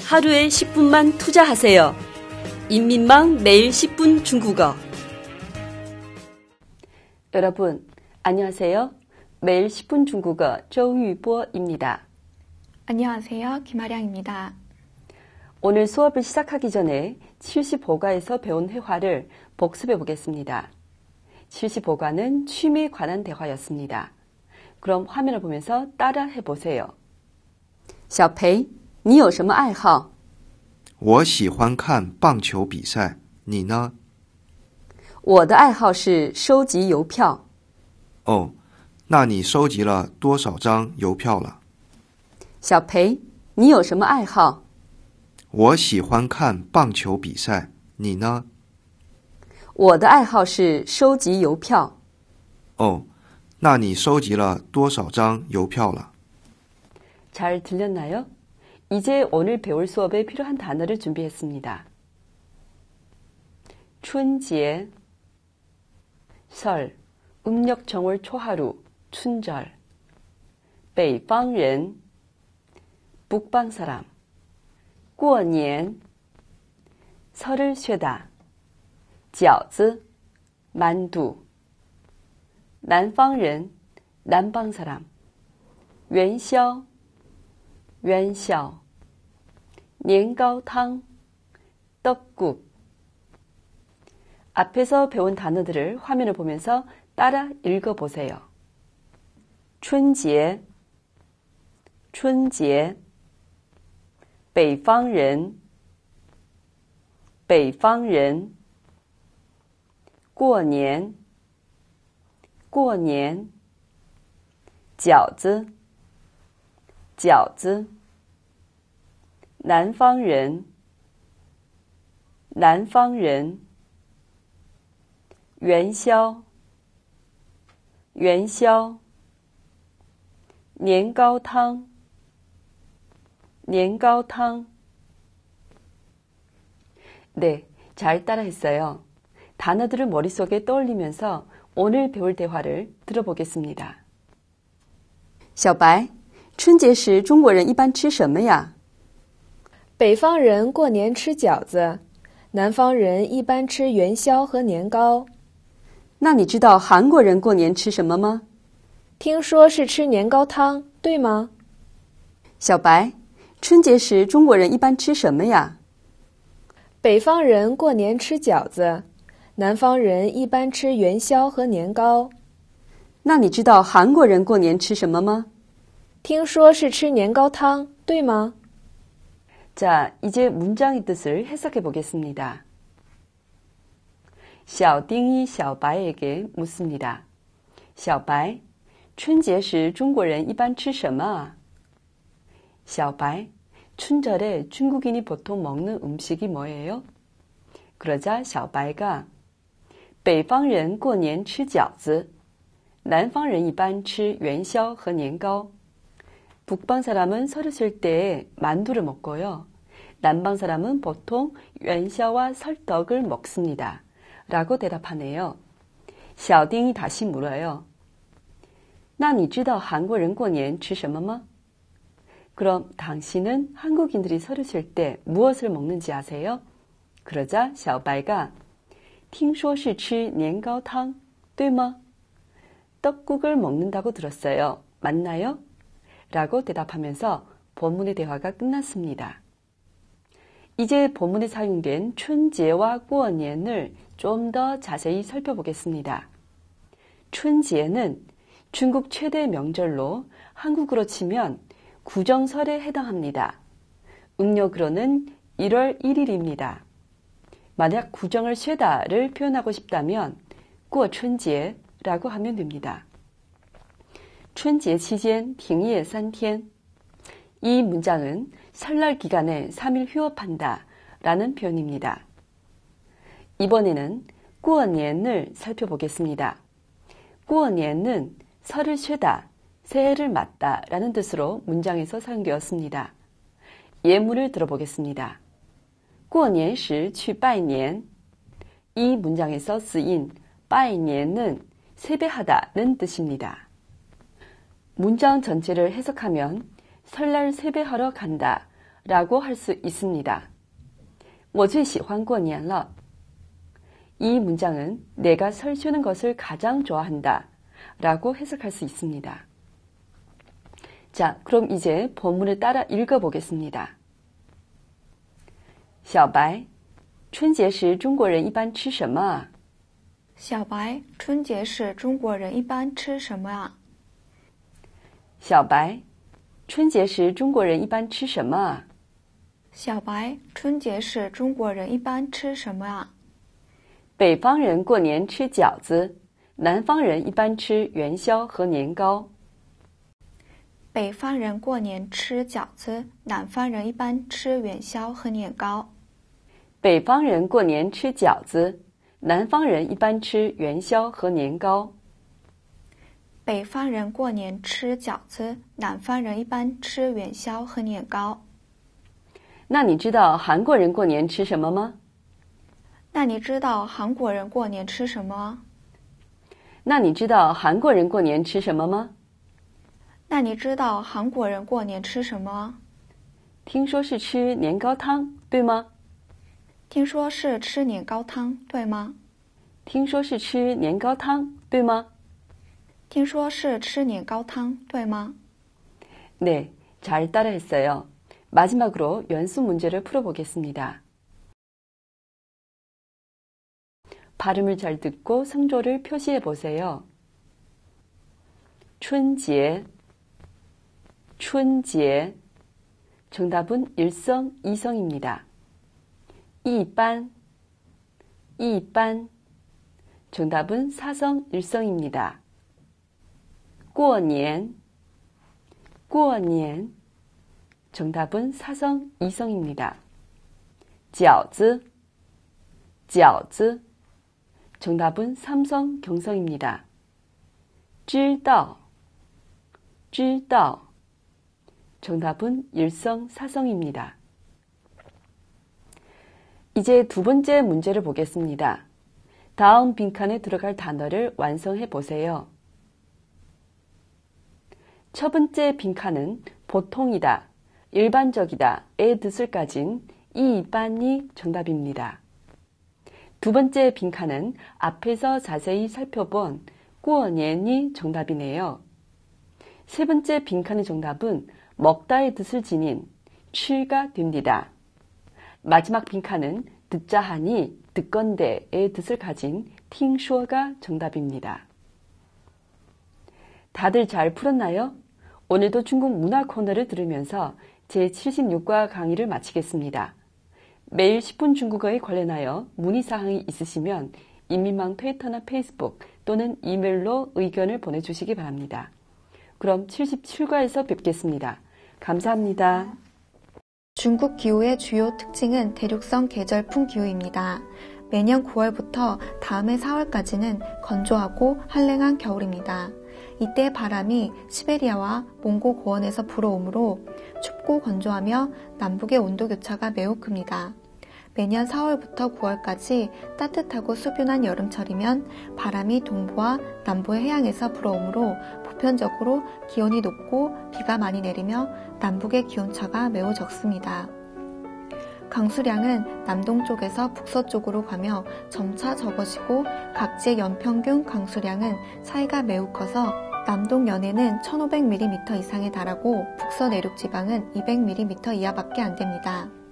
하루에 10분만 투자하세요. 인민망 매일 10분 중국어. 여러분, 안녕하세요. 매일 10분 중국어 조유보입니다. 안녕하세요. 김아량입니다. 오늘 수업을 시작하기 전에 70보가에서 배운 회화를 복습해 보겠습니다. 70보가는 취미에 관한 대화였습니다. 그럼 화면을 보면서 따라해 보세요. 小裴你有什么爱好？ 我喜欢看棒球比赛，你呢？ 我的爱好是收集邮票。 哦，那你收集了多少张邮票了？ 小裴，你有什么爱好？ 我喜欢看棒球比赛，你呢？ 我的爱好是收集邮票。 哦，那你收集了多少张邮票了？ 잘 들렸나요? 이제 오늘 배울 수업에 필요한 단어를 준비했습니다. 춘지에, 설, 음력 정월 초하루, 춘절, 北方人, 북방 사람, 过年, 설을 쉬다, 饺子, 만두, 南方人, 남방 사람, 元宵,元宵, 年糕汤, 떡국. 앞에서 배운 단어들을 화면을 보면서 따라 읽어보세요. 春节, 春节, 北方人, 北方人, 过年, 过年, 饺子, 饺子, 南方人, 南方人, 元宵, 元宵, 年糕汤, 年糕汤. 네, 잘 따라했어요. 단어들을 머릿속에 떠올리면서 오늘 배울 대화를 들어보겠습니다. 小白，春节时中国人一般吃什么呀？ 北方人过年吃饺子，南方人一般吃元宵和年糕。 那你知道韩国人过年吃什么吗？ 听说是吃年糕汤，对吗？ 小白，春节时中国人一般吃什么呀？ 北方人过年吃饺子，南方人一般吃元宵和年糕。 那你知道韩国人过年吃什么吗？ 听说是吃年糕汤，对吗？ 자, 이제 문장의 뜻을 해석해 보겠습니다. 小丁이小白에게 묻습니다. 小白, 春节时中国人一般吃什么?小白, 춘절에 중국인이 보통 먹는 음식이 뭐예요? 그러자 小白가 北方人过年吃饺子, 南方人一般吃元宵和年糕. 북방 사람은 설을 쉴 때 만두를 먹고요. 남방 사람은 보통元宵와 설떡을 먹습니다. 라고 대답하네요. 小丁이 다시 물어요. 那你知道韩国人过年吃什么吗? 그럼 당신은 한국인들이 설을 쉴 때 무엇을 먹는지 아세요? 그러자 小白가 听说是吃年糕汤,对吗? 떡국을 먹는다고 들었어요. 맞나요? 라고 대답하면서 본문의 대화가 끝났습니다. 이제 본문에 사용된 춘제와 过年을 좀 더 자세히 살펴보겠습니다. 춘제는 중국 최대 명절로 한국으로 치면 구정설에 해당합니다. 음력으로는 1월 1일입니다. 만약 구정을 쇠다를 표현하고 싶다면 过春节라고 하면 됩니다. 春节期间停业3天. 이 문장은 설날 기간에 3일 휴업한다 라는 표현입니다. 이번에는 过年을 살펴보겠습니다. 过年은 설을 쉬다, 새해를 맞다 라는 뜻으로 문장에서 사용되었습니다. 예문을 들어보겠습니다. 过年时去拜年. 이 문장에서 쓰인 拜年은 세배하다는 뜻입니다. 문장 전체를 해석하면 설날 세배하러 간다 라고 할 수 있습니다. 我最喜欢过年了. 이 문장은 내가 설 쉬는 것을 가장 좋아한다 라고 해석할 수 있습니다. 자, 그럼 이제 본문을 따라 읽어보겠습니다. 小白，春节时中国人一般吃什么啊？ 小白，春节时中国人一般吃什么啊？ 小白，春节时中国人一般吃什么啊？ 小白，春节时中国人一般吃什么啊？ 北方人过年吃饺子，南方人一般吃元宵和年糕。 北方人过年吃饺子，南方人一般吃元宵和年糕。 北方人过年吃饺子，南方人一般吃元宵和年糕。 北方人过年吃饺子，南方人一般吃元宵和年糕。 那你知道韩国人过年吃什么吗？ 那你知道韩国人过年吃什么？ 那你知道韩国人过年吃什么吗？ 那你知道韩国人过年吃什么？ 听说是吃年糕汤，对吗？ 听说是吃年糕汤，对吗？ 听说是吃年糕汤，对吗？ 听说是吃年糕汤，对吗？ 네, 잘 따라했어요. 마지막으로 연습 문제를 풀어보겠습니다. 발음을 잘 듣고 성조를 표시해 보세요. 春节, 春节. 정답은 1성, 2성입니다. 一般, 一般. 정답은 4성, 1성입니다. 过年, 过年. 정답은 4성, 2성입니다. 饺子, 饺子. 정답은 3성, 경성입니다. 知道, 知道. 정답은 1성, 4성입니다. 이제 두 번째 문제를 보겠습니다. 다음 빈칸에 들어갈 단어를 완성해 보세요. 첫 번째 빈칸은 보통이다, 일반적이다의 뜻을 가진 이반이 정답입니다. 두 번째 빈칸은 앞에서 자세히 살펴본 过年이 정답이네요. 세 번째 빈칸의 정답은 먹다의 뜻을 지닌 吃가 됩니다. 마지막 빈칸은 듣자 하니 듣건대의 뜻을 가진 听说가 정답입니다. 다들 잘 풀었나요? 오늘도 중국 문화 코너를 들으면서 제76과 강의를 마치겠습니다. 매일 10분 중국어에 관련하여 문의사항이 있으시면 인민망 트위터나 페이스북 또는 이메일로 의견을 보내주시기 바랍니다. 그럼 77과에서 뵙겠습니다. 감사합니다. 중국 기후의 주요 특징은 대륙성 계절풍 기후입니다. 매년 9월부터 다음해 4월까지는 건조하고 한랭한 겨울입니다. 이때 바람이 시베리아와 몽고 고원에서 불어오므로 춥고 건조하며 남북의 온도 교차가 매우 큽니다. 매년 4월부터 9월까지 따뜻하고 수분한 여름철이면 바람이 동부와 남부의 해양에서 불어오므로 보편적으로 기온이 높고 비가 많이 내리며 남북의 기온차가 매우 적습니다. 강수량은 남동쪽에서 북서쪽으로 가며 점차 적어지고 각지의 연평균 강수량은 차이가 매우 커서 남동 연해는 1500mm 이상에 달하고 북서 내륙 지방은 200mm 이하밖에 안 됩니다.